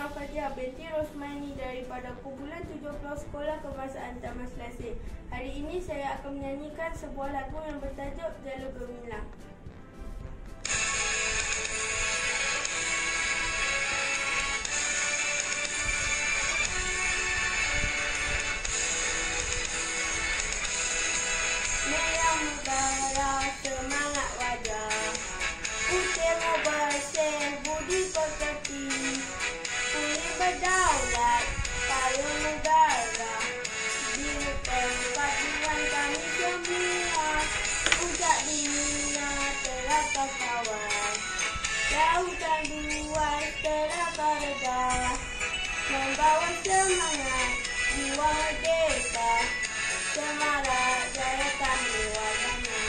Fatia binti Rosmani daripada kumpulan 70 Sekolah Kebangsaan Taman Selasih. Hari ini saya akan menyanyikan sebuah lagu yang bertajuk Jalur Gemilang. Merah mubara semangat wajah, putih bersih budi pekerti, kuning berdaulat payung negara, biru perpaduan kami semua, puncak dunia terasa kawan, lautan luas terasa reda, membawa semangat jiwa merdeka, semarak jaya kami warnanya.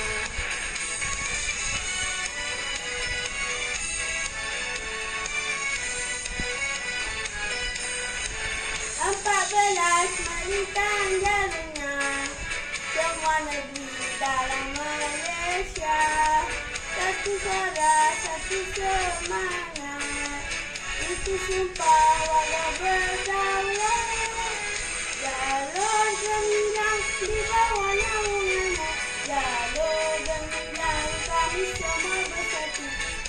14 melintang jalurnya, semua negeri dalam Malaysia, satu suara, satu semangat, itu sumpah warga berdaulat. Jalur gemilang di bawah naunganmu, jalur gemilang kami semua bersatu.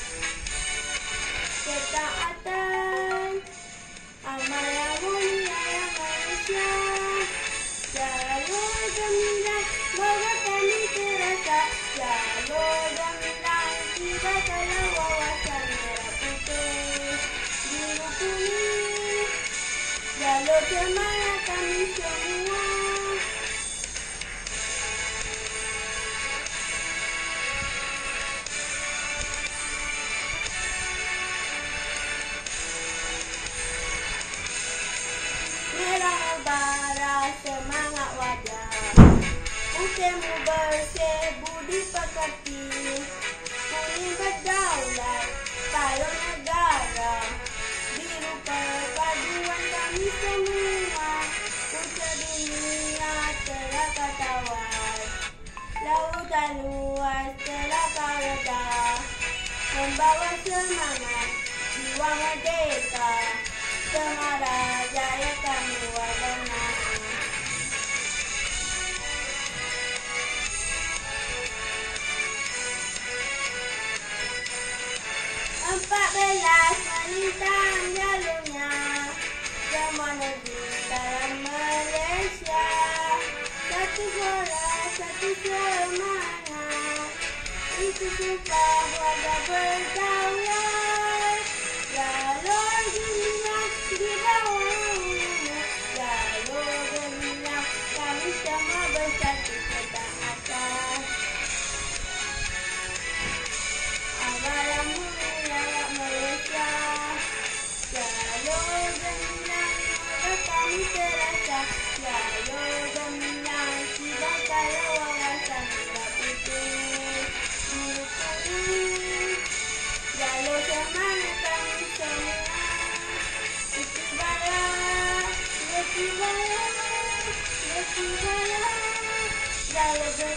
Ketaatan amal yang mulia yang Malaysia, jalur gemilang warga kami terasa, jalur gemilang tiba dalam wawasan merah putih biru kuning, jalur semangat kami semua. Merah mubara semangat wajah, putihmu bersih budi pekerti, kuning berdaulat payung negara, biru perpaduan kami semua, puncak dunia telah kau tawar, lautan luas telah kau reda, membawa semangat jiwa merdeka, semarak jaya kami warnanya. 14 melintang jalurnya, semua negeri dalam Malaysia, satu suara, satu semangat, itu sumpah warga berdaulat. Jalur gemilang di bawah naunganmu, jalur gemilang kami semua bersatu. Ketaatan amal yang mulia yang Malaysia, jalur gemilang warga kami terasa, jalur gemilang tiba dalam wawasan merah putih biru kuning, jalur semangat kami semua. Letibara, jalur